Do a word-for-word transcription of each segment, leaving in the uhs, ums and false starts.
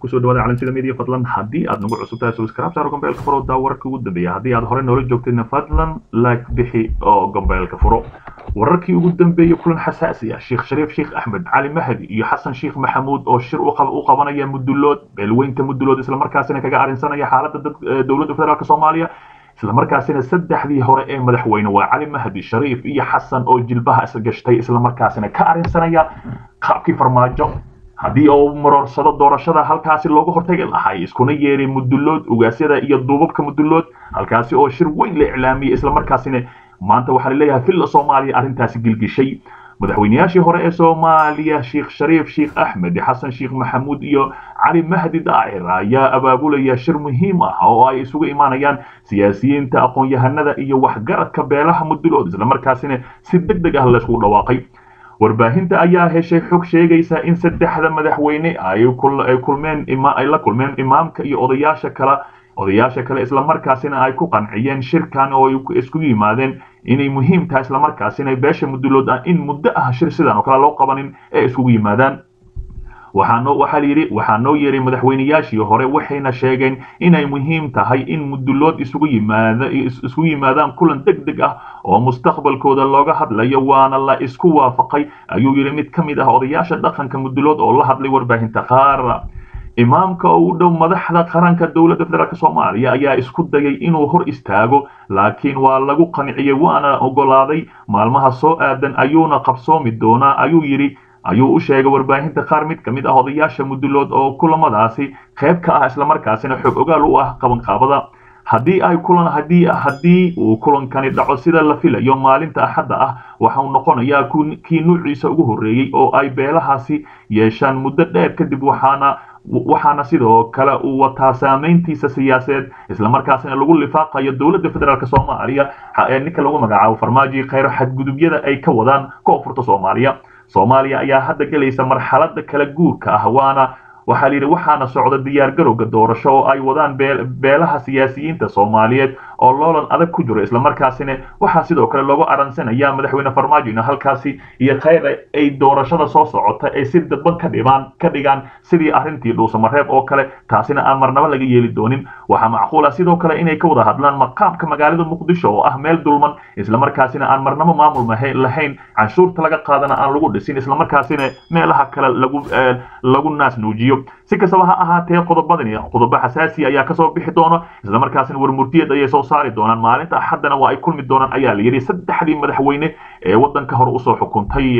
kusoo dhawaada calansida media fadlan haddii aad nagu cusub tahay subscribe saaro gombeelka furo daa wararkii ugu dambeeya haddii aad hore noola joogtayna fadlan like bixi oo gombeelka furo wararkii ugu dambeeyay kulan xasaasi ah sheekh shariif sheekh axmed cali mahdi iyo xasan sheekh maxamuud oo shir u qab u qabanaya mudulood beelweynta mudulood isla markaasina kaga arinsanaya xaaladda dowladda federaalka Soomaaliya isla markaasina saddexdii hore ee madaxweyne waa cali mahdi shariif iyo xasan oo jilbaha isla gashtay isla markaasina ka arinsanaya qaabkii farmaajo haddii oo marorsado doorashada halkaasi looga hortagi lahay iskuna yeeray mudulood ugaasyada iyo duubabka mudulood halkaasi oo shir weyn la iclaamiyay isla markaasina maanta waxa la leeyahay fil Soomaaliya arintaasi gilgishay madaxweynayaashii hore ee Soomaaliya sheekh shariif sheekh axmed xasan sheekh maxamuud iyo cali mahdi daa'ir ayaa abaabulaya shir muhiim ah oo ay isugu imaanayaan siyaasiyiinta aqoon-yahanada iyo waxgaradka beelaha mudulood isla markaasina si degdeg ah la isku dhawaaqay warbaahinta ayaa heshay xog sheegaysa in saddexda madaxweyne ay kulmeen ima ay la kulmeen imaamka iyo odayaasha kala odayaasha kale isla markaasina ay ku qanciyeen shirkan oo isku yimaadeen inay muhiim tahay isla markaasina beesha mudulood ah in muddo ah shir sidan oo kala loo qabanin ee isku yimaadaan waxaano waxa yiri waxaano yeeray madaxweynayaashii hore waxayna sheegeen inay muhiim tahay in mudulood isugu yimaadaan isugu yimaadaan kulan degdeg ah oo mustaqbalkooda looga hadlayo waana la isku waafaqay ayuu yiri mid kamid ah odayaasha dhaqanka mudulood oo la hadlay warbaahinta qaar imaamka oo u dhow madaxda qaranka dowladda federaalka Soomaaliya ayaa isku dayay inuu hor istaago laakiin waa lagu qanciyay waana ogolaaday maalmaha soo aadan ayuuna qabsoomi doonaa ayuu yiri ayuu u sheegay warbaahinta qaar mid kamid ah odayaasha mudulood oo kulamadaasi qayb ka ah isla markaasina xog ogaal u ah qaban qaabada haddii ay kulan haddii haddii uu kulankani dhaco sida la filayo maalinta axadda ah waxa uu noqonayaa kii nuuciisa ugu horeeyay oo ay beelahaasi yeeshaan muddo dheer kadib waxaana waxaana sidoo kale uu wataa saameyntiisa siyaasadeed isla markaasina lagu lifaaqayo dowladda federaalka Soomaaliya ee ninka lagu magacaabo farmaajo khayr xadgudubyada ay ka wadaan koonfurta Soomaaliya Soomaaliya ayaa hadda galaysa marxaladda kala guurka ah waana waxa liiri waxaana socda diyaar garowga doorasho oo ay wadaan beelaha siyaasiyiinta Soomaaliyeed oo loolan adag ku jiro isla markaasina waxa sidoo kale loogu aransanaya madaxweyne farmaajo in halkaasi iyo khayr ay doorashada soo socota ay si dadban ka dhibaan ka dhigaan sidii arintii dhuusamareeb oo kale taasina aan marnaba laga yeeli doonin waxa macquul ah sidoo kale inay ka wada hadlaan maqaamka magaalada Muqdisho oo ah meel dulman isla markaasina aan marnaba maamul lahayn canshuurta laga qaadana aan lagu dhisin isla markaasina meelaha kale lagu lagu naas nuujiyo si kastaba ha ahaatee qodobadani qodobo xasaasi ayaa ka soo bixi doona isla markaasina warmurtiyeed ay soo saari doonaan maalinta axadana waa ay kulmi doonaan ayaa la yiri saddexdii madaxweyne ee wadanka hore u soo xukuntay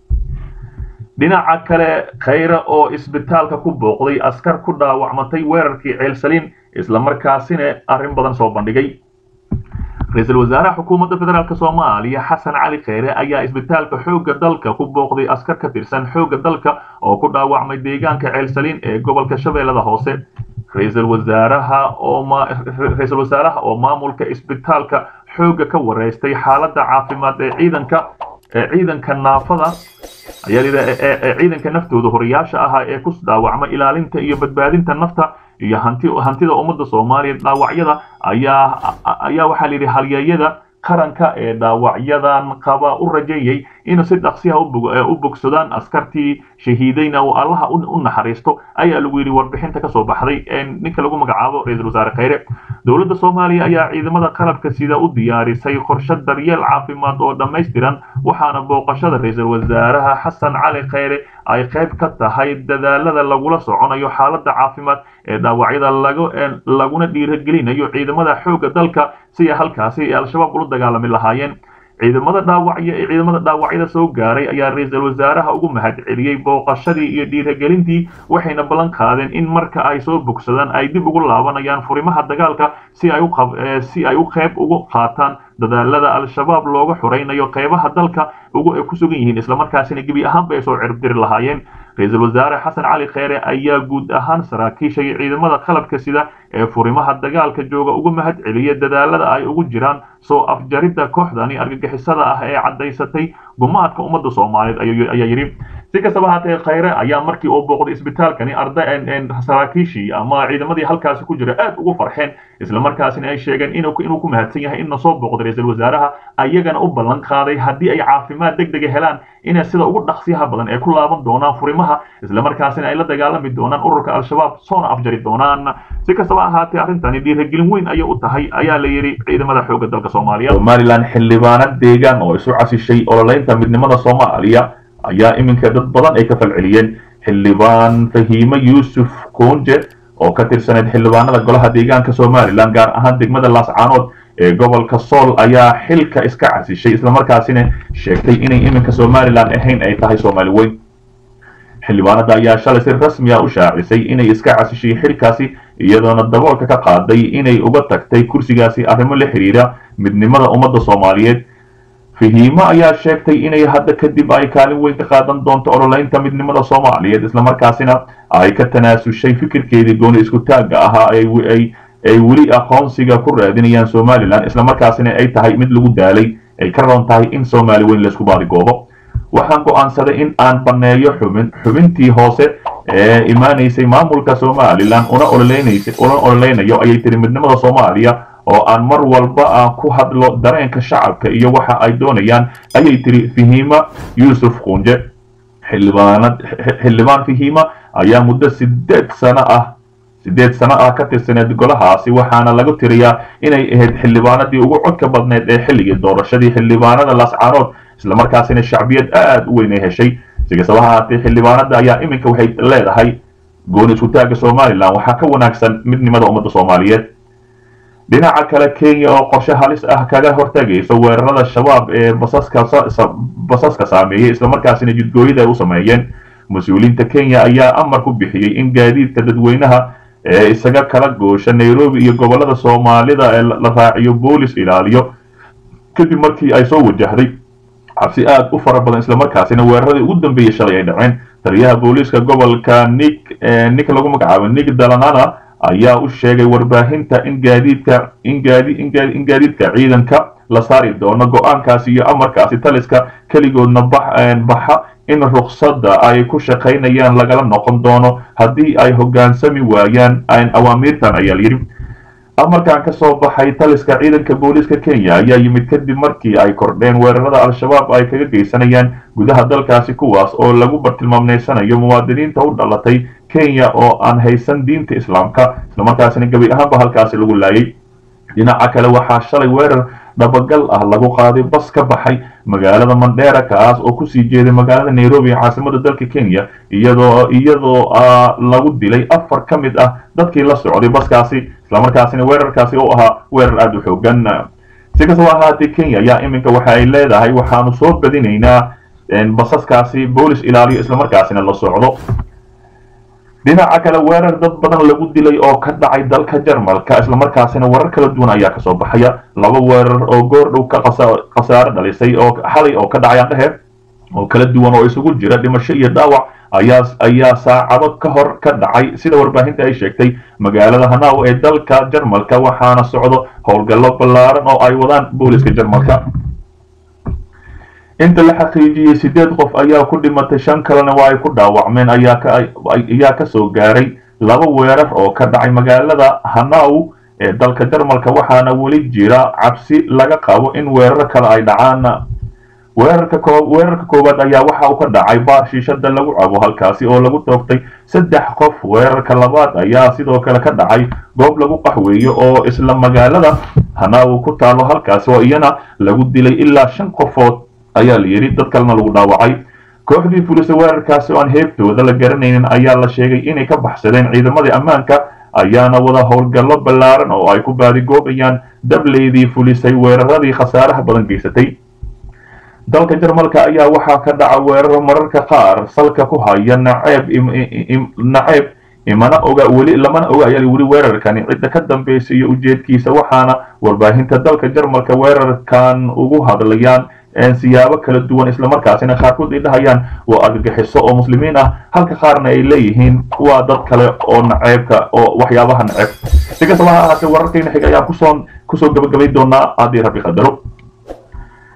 dhinaca kale khayra oo isbitaalka ku booqday askar ku dhaawacmatay weerarkii ceel saliin isla markaasina arrin badan soo bandhigay ra'iisul wasaaraha xukuumadda federaalka Soomaaliya Xasan Cali Khayre ayaa isbitaalka xoogga dalka ku booqday askar ka tirsan xoogga dalka oo ku dhaawacmay deegaanka ceel saliin ee gobolka Shabeellada Hoose ra'iisul wasaaraha oo ma ra'iisul wasaaraha oo maamulka isbitaalka xoogga ka wareystay xaaladda caafimaad ee ciidanka ee ciidanka naafada ayaa leeyahay ciidanka naftooda horiyaasha ah ee ku dhaawacmay ilaalinta iyo badbaadinta nafta iyo hanti hantida ummadda Soomaaliyeed dhaawacyada ayaa ayaa waxa la yiri halyeeyada qaranka ee dhaawacyadan qaba u rajeeyay in si dhaqsi ah u bogsadaan askartii shahiidayna oo Allah u naxariisto ayaa lagu yiri warbixinta ka soo baxday ee ninka lagu magacaabo ra'iisul wasaare Khayre dowladda Soomaaliya ayaa ciidamada qalabka sida u diyaarisay qorshe daryeel caafimaad oo dhameystiran waxaana booqashada ra'iisul wasaaraha Xasan Cali Khayre ay qayb ka tahay dadaalada lagula soconayo xaaladda caafimaad ee dhaawacyada lagu laguna dhiirigelinayo ciidamada xoogga dalka si halkaasi al-shabaab ula dagaalami lahaayeen ciidamada dhaawacyo ciidamada dhaawacyada soo gaaray ayaa ra'iisul wasaaraha ugu mahadceliyay booqashadii iyo dhiirigelintii waxayna ballan qaadeen in marka ay soo bogsadaan ay dib ugu laabanayaan furimaha dagaalka si ay u si ay u qayb ugu qaataan dadaalada al-shabaab looga xureynayo qaybaha dalka ugu ku sugan yihiin isla markaasina gabi ahaan bay soo cirib diri lahaayeen ra'iisul wasaare Xasan Cali Khayre ayaa guud ahaan saraakiisha ciidamada qalabka sida ee furimaha dagaalka jooga ugu mahadceliyay dadaalada ay ugu jiraan soo afjaridda kooxdani argagixisada ah ee cadeysatay gumaadka ummadda Soomaaliyeed ayaa yiri si kastaba haatee khayre ayaa markii uu booqday isbitaalkani arday saraakiishii ama ciidamadii halkaasi ku jira aad ugu farxeen isla markaasina ay sheegeen inuu inuu ku mahadsan yahay in soo booqday ra'iisul wasaaraha ayagana u ballan qaaday haddii ay caafimaad degdeg ah helaan inay sida ugu dhaqsiyaha badan ay ku laaban doonaan furimaha isla markaasina ay la dagaalami doonaan ururka al-shabaab soona afjari doonaan si kastaba ahaatee arrintani dhiirigelin weyn ayay u tahay ayaa la yiri ciidamada xoogga dalka Soomaaliya Somaliland xildhibaanad deegaan oo isu casishay ololeynta midnimada Soomaaliya ayaa iminka dad badan ay ka falceliyeen xildhibaan Fahiima Yuusuf Koonje oo ka tirsaneed xildhibaanada golaha deegaanka Somaliland gaar ahaan degmada Laascaanood ee gobolka Sool ayaa xilka iska casishay isla markaasina sheegtay inay iminka Somaliland ahayn ay tahay Soomaali weyn xildhibaanada ayaa shalay si rasmi ah u shaacisay inay iska casishay xilkaasi iyadoona daboolka ka qaaday inay uga tagtay kursigaasi arrimo la xiriira midnimada ummadda Soomaaliyeed Fahiima ayaa sheegtay inay hadda kadib ay kaalin weyn ka qaadan doonto ololeynta midnimada Soomaaliyeed isla markaasina ay ka tanaasushay fikirkeedii gooni isku taagga ahaa ay ay ay weli aqoonsiga ku raadinayaan Somaliland isla markaasina ay tahay mid lagu daalay ay ka roon tahay in Soomaali weyn la isku baari goobo waxaan go'aansaday in aan baneeyo xubin xubintii hoose ee imaanaysay maamulka Somaliland una ololeynaysa una ololeynayo ayay tiri midnimada Soomaaliya oo aan mar walba aan ku hadlo dareenka shacabka iyo waxa ay doonayaan ayay tiri Fahiima Yuusuf Koonje xildhibaanad xildhibaan Fahiima ayaa muddo sideed sano ah sideed sano ah ka tirsaneed golahaasi waxaana lagu tiriyaa inay ahayd xildhibaanadii ugu codka badneed ee xilligii doorashadii xildhibaanada Laascaanood isla markaasina shacbiyad aad u weyn ay heshay si kastaba haatee xildhibaanada ayaa iminka waxay leedahay gooni isku taagga Somaliland waxaa ka wanaagsan midnimada ummadda Soomaaliyeed dhinaca kale Kenya oo qorshe halis ah kaga hortagaysa weerarada shabaab ee basaska basaska saameeyay isla markaasina jidgooyada ay u sameeyeen mas'uuliyiinta Kenya ayaa amar ku bixiyay in gaadiidka dadweynaha ee isaga kala goosha Nairobi iyo gobolada Soomaalida ee la raaciyo boolis ilaaliyo kadib markii ay soo wajahday cabsi aad u fara badan isla markaasina weeraradii ugu dambeeyay shalay ay dhaceen taliyaha booliska gobolka Nick Nick lagu magacaabo Nick Dalanana ayaa u sheegay warbaahinta in gaadiidka in gaadi in gaadiidka ciidanka la saari doono go'aankaasi iyo amarkaasi taliska kaligoodna baxa in ruqsadda ay ku shaqaynayaan lagala noqon doono haddii ay hoggaansami waayaan aan awaamirtan ayaa yiri amarkan ka soo baxay taliska ciidanka booliska Kenya ayaa yimid kadib markii ay kordheen weerarada al-shabaab ay kaga geysanayaan gudaha dalkaasi kuwaas oo lagu bartilmaameysanayo muwaadiniinta u dhalatay Kenya oo aan haysan diinta Islaamka isla markaasina gabi ahaanba halkaasi lagu laayay dhinaca kale waxaa shalay weerar dhabagal ah lagu qaaday bas ka baxay magaalada Mandera kaas oo ku sii jeeday magaalada Nairobi caasimadda dalka Kenya iyadoo iyadoo lagu dilay afar ka mid ah dadkii la socday baskaasi isla markaasina weerarkaasi oo ahaa weerar aad u xoogan si kastaba ahaatee Kenya ayaa iminka waxa ay leedahay waxaanu soo badinaynaa basaskaasi boolis ilaaliyo isla markaasina la socdo dhinaca kale weerar dad badan lagu dilay oo ka dhacay dalka Jarmalka isla markaasina warar kala duwan ayaa ka soo baxaya laba weerar oo goor dhow ka qasaar dhalisay oo xalay oo ka dhacay dhexe oo kala duwan oo isugu jira dhimasho iyo dhaawac ayaa ayaa saacado ka hor ka dhacay sida warbaahinta ay sheegtay magaalada Hanau ee dalka Jarmalka waxaana socdo howlgallo ballaaran oo ay wadaan booliska Jarmalka inta la xaqiijiyay sideed qof ayaa ku dhimatay shan kalena waa ay ku dhaawacmeen ayaa ka ayaa ka soo gaaray laba weerar oo ka dhacay magaalada Hanau ee dalka Jarmalka waxaana wali jira cabsi laga qabo in weerar kale ay dhacaan weerarka koob weerarka koobaad ayaa waxa uu ka dhacay baar shiishada lagu cabo halkaasi oo lagu toogtay saddex qof weerarka labaad ayaa sidoo kale ka dhacay goob lagu qaxweeyo oo isla magaalada Hanau ku taalo halkaasi oo iyana lagu dilay ilaa shan qofood ayaa la yiri dad kalena lagu dhaawacay kooxdii fulisay weerarkaasi oo aan heebtooda la garanaynin ayaa la sheegay inay ka baxsadeen ciidamadii ammaanka ayaana wada howlgallo ballaaran oo ay ku baadigoobayaan dableydii fulisay weeraradii khasaaraha badan geysatay dalka Jarmalka ayaa waxaa ka dhaca weeraro mararka qaar salka ku haya naceeb naceeb imana oga weli lamana oga ayaa weli weerarkani cidda ka dambeysay iyo ujeedkiisa waxaana warbaahinta dalka Jarmalka weerarkan ugu hadlayaan siyaabo kala duwan isla markaasina qaarkood ay dhahayaan waa argagixiso oo muslimiin ah halka qaarna ay leeyihiin waa dad kale oo naceebka oo waxyaabaha naceeb si kastaba ha ahaatee wararkayna xiga ayaa kusoo kusoo gabagabay doonaa haddii rabbi qadaro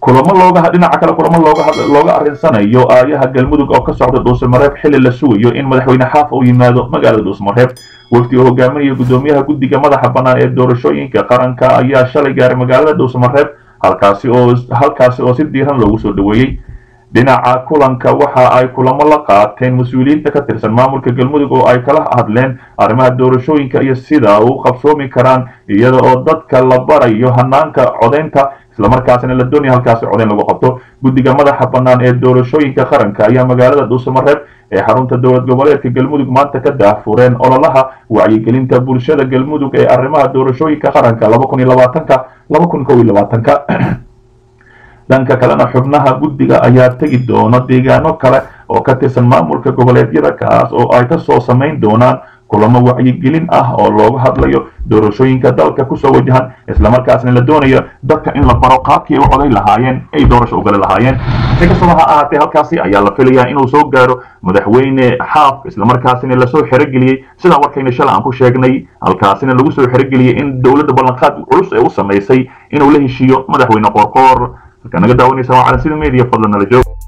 kulamo looga dhinaca kale kulamo looga looga arinsanayo aayaha galmudug oo ka socda dhuusamareeb xilli la sugayo in madaxweyne xaaf uu yimaado magaalada dhuusamareeb wafdi oo hogaaminaya gudoomiyaha guddiga madaxa bannaan ee doorashooyinka qaranka ayaa shalay gaaray magaalada dhuusamareeb halkaasi oo halkaasi oo si diiran loogu soo dhaweeyay dhinaca kulanka waxa ay kulamo la qaateen mas'uuliyiinta ka tirsan maamulka galmudug oo ay kala hadleen arrimaha doorashooyinka iyo sida uu qabsoomi karaan iyada oo dadka la barayo hanaanka codeynta isla markaasina la doonayo halkaasi codeyn lagu qabto guddiga madaxa bannaan ee doorashooyinka qaranka ayaa magaalada dhuusamareeb ee xarunta dowlad goboleedka galmudug maanta ka daahfureen ololaha wacyigelinta bulshada galmudug ee arrimaha doorashooyinka qaranka laba kun iyo labaatanka laba kun kow iyo labaatanka dhanka kalena xubnaha guddiga ayaa tegi doona deegaano kale oo ka tirsan maamulka goboleedyada kaas oo ay ka soo samayn doonaan kulamo wacyigelin ah oo looga hadlayo doorashooyinka dalka kusoo wajahan isla markaasna la doonayo dadka in la baro qaabkii ay u coday lahaayeen ay doorasho u gali lahaayeen si kastaba ha ahaatee halkaasi ayaa la filayaa inuu soo gaaro madaxweyne xaaf isla markaasina lasoo xerogeliyey sidaa warkayna shalay aan ku sheegnay halkaasina lagu soo xerogeliyey in dowladda ballanqaad culus ee u samaysay inuu la heshiiyo madaxweyne qoorqoor halka naga daawanaysa waa calansida media fadlan nala joog